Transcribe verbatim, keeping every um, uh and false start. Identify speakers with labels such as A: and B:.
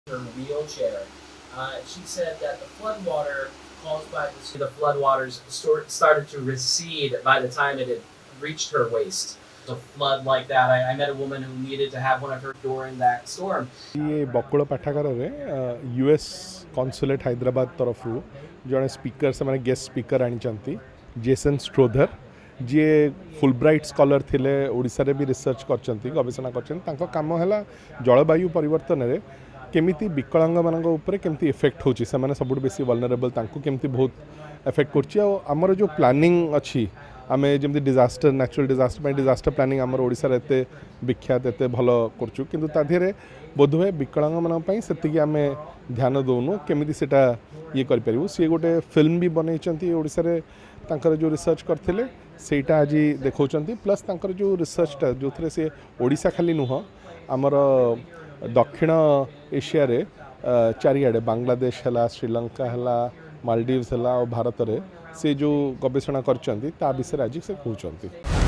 A: her wheelchair. Uh, she said that the flood water caused by the, the flood waters started to recede by the time it had reached her waist. A flood like that, I, I met a woman who needed to have one of her during that storm.
B: ये बकुल पाठागार रे US consulate Hyderabad तरफ जड़े speaker से guest speaker Annie Jason Strother ji Fulbright scholar थिले ओडिशा रे भी research करचंती गवेषणा करचंती काम है जलवायु परिवर्तन में केमिति विकलांग मान केमती इफेक्ट होची से माने सबुठ बेसी वल्नरेबल तांको केमती बहुत इफेक्ट करची आ हमर जो प्लानिंग अच्छी आम जमी disaster natural disaster disaster planning आमर ओडिशा रे एते विख्यात एते भल करचु किंतु ताधीरे बोधवे विकलांग मान से आम ध्यान दौनु केमिति सेटा ये कर परिबु सी गोटे फिल्म भी बनैचंती ओडिशा रे तांकर जो रिसर्च करथिले सेटा आज देखौचंती प्लस तांकर जो रिसर्चटा जो थरे से ओडिशा खाली नुह आमर दक्षिण एशिया रे चारिआडे बांग्लादेश है श्रीलंका है मालदीव्स है और भारत रे से जो गवेषणा करचंती ता विषय आज से कहउचंती।